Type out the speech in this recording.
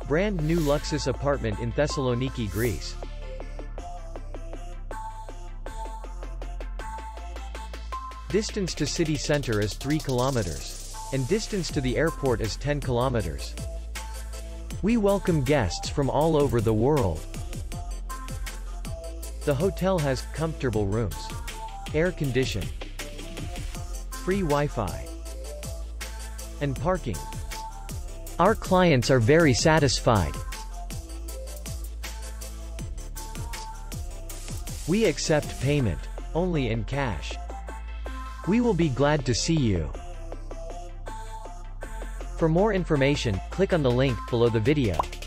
Brand new Luxus apartment in Thessaloniki, Greece. Distance to city center is 3 kilometers. And distance to the airport is 10 kilometers. We welcome guests from all over the world. The hotel has comfortable rooms, air condition, free Wi-Fi, and parking. Our clients are very satisfied. We accept payment only in cash. We will be glad to see you. For more information, click on the link below the video.